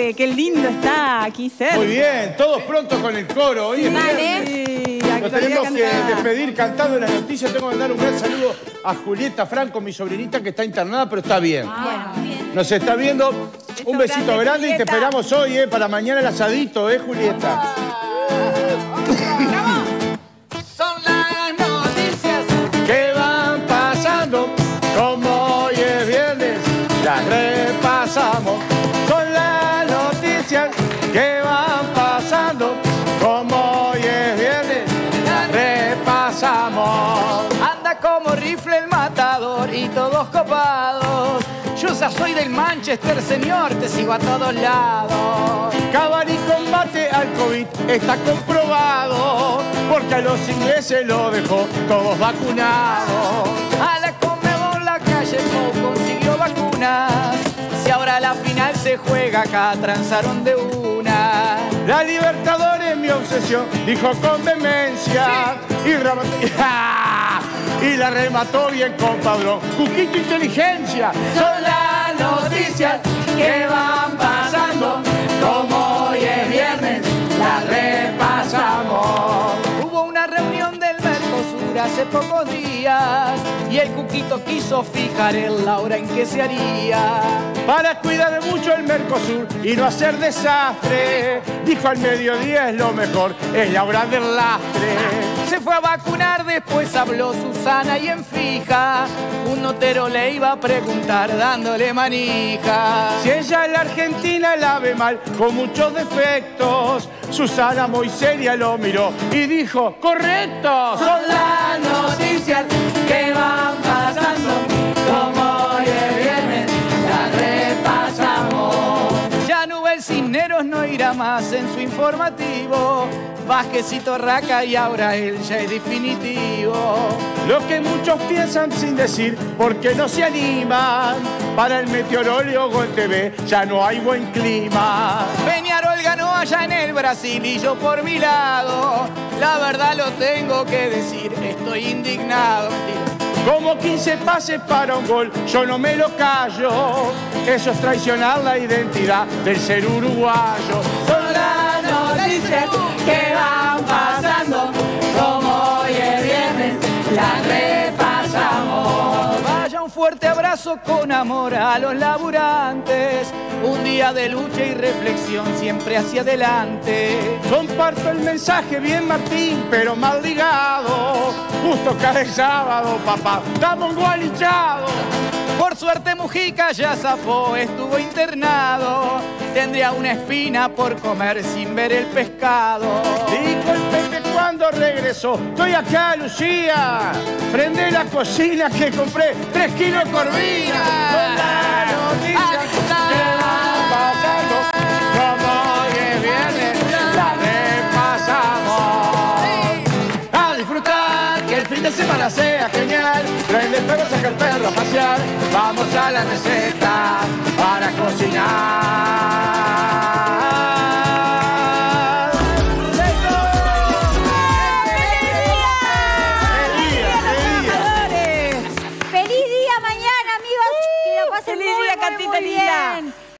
qué lindo está aquí cerca. Muy bien, todos prontos con el coro. Hoy Sí, es vale. viernes. Nos tenemos que despedir cantando las noticias. Tengo que mandar un gran saludo a Julieta Franco, mi sobrinita, que está internada, pero está bien. Bien. Nos está viendo. Un besito grande y te esperamos hoy, para mañana el asadito, Julieta. Son las noticias Que van pasando, como hoy es viernes, las repasamos. Son las noticias que van pasando, como hoy es viernes, las repasamos. anda como rifle el matador y todos copados. Yo ya soy del Manchester, señor, te sigo a todos lados. Cavani combate al COVID, está comprobado, porque a los ingleses lo dejó todos vacunados. A la Conmebol la calle Pou consiguió vacunas. Si ahora la final se juega acá, transaron de una. La Libertadores es mi obsesión, dijo con vehemencia. Y la remató bien con Padrón. Cuquito inteligencia. Son las noticias que van pasando, como hoy es viernes, las repasamos. Hubo una reunión del Mercosur hace pocos días y el Cuquito quiso fijar la hora en que se haría. Para cuidar mucho el Mercosur y no hacer desastre, dijo al mediodía es lo mejor, es la hora del lastre. Se fue a vacunar, después habló Susana y en fija un notero le iba a preguntar dándole manija. Si ella en la Argentina la ve mal, con muchos defectos, Susana muy seria lo miró y dijo, correcto. Son las noticias que van pasando, como hoy es viernes, las repasamos. Ya Nubel Cisneros no irá más en su informativo. Vázquezito Raca y ahora él ya es definitivo. Lo que muchos piensan sin decir porque no se animan. Para el meteorólogo en TV ya no hay buen clima. Peñarol ganó allá en el Brasil y yo por mi lado, la verdad lo tengo que decir, estoy indignado. Como 15 pases para un gol, yo no me lo callo. Eso es traicionar la identidad del ser uruguayo. Son las noticias que van pasando, como hoy es viernes, las repasamos. Vaya un fuerte abrazo con amor a los laburantes, un día de lucha y reflexión siempre hacia adelante. Comparto el mensaje bien Martín, pero mal ligado. Justo cae el sábado, papá, damos un gol hinchado. Por suerte Mujica ya zafó, estuvo internado. Tendría una espina por comer sin ver el pescado. Dijo el Pepe cuando regresó, estoy acá, Lucía. Prende la cocina que compré 3 kilos de corvina. Son las noticias que van pasando, como hoy es viernes, la repasamos. A disfrutar, que el fin de semana sea genial. Prende el perro, saca el perro a pasear. Vamos a la receta para cocinar.